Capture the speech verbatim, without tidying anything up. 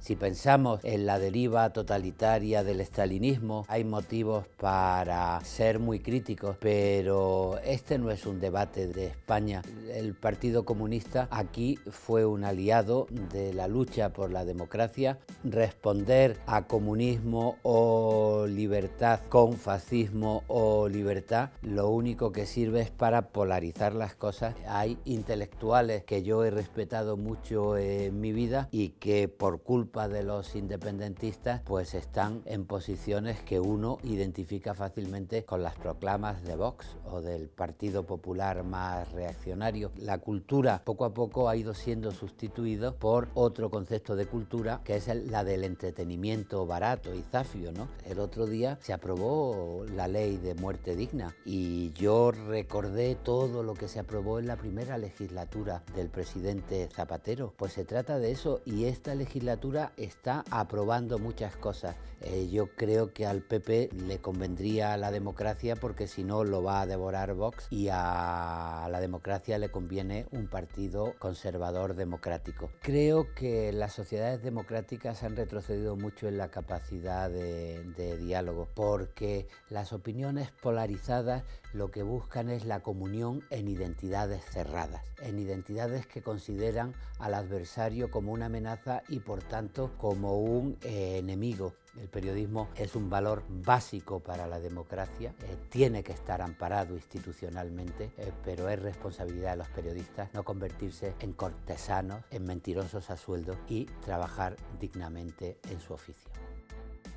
Si pensamos en la deriva totalitaria del estalinismo, hay motivos para ser muy críticos, pero este no es un debate de España. El Partido Comunista aquí fue un aliado de la lucha por la democracia. Responder a comunismo o libertad con fascismo o libertad, lo único que sirve es para polarizar las cosas. Hay intelectuales que yo he respetado mucho en mi vida y que por culpa de los independentistas pues están en posiciones que uno identifica fácilmente con las proclamas de Vox o del Partido Popular más reaccionario. La cultura poco a poco ha ido siendo sustituido por otro concepto de cultura, que es el, la del entretenimiento barato y zafio, ¿no? El otro día se aprobó la ley de muerte digna y yo recordé todo lo que se aprobó en la primera legislatura del presidente Zapatero. Pues se trata de eso, y esta legislatura está aprobando muchas cosas. Eh, yo creo que al P P le convendría la democracia, porque si no lo va a devorar Vox, y a la democracia le conviene un partido conservador democrático. Creo que las sociedades democráticas han retrocedido mucho en la capacidad de, de diálogo, porque las opiniones polarizadas lo que buscan es la comunión en identidades cerradas, en identidades que consideran al adversario como una amenaza y por tanto como un eh, enemigo. El periodismo es un valor básico para la democracia, eh, tiene que estar amparado institucionalmente, eh, pero es responsabilidad de los periodistas no convertirse en cortesanos, en mentirosos a sueldo, y trabajar dignamente en su oficio.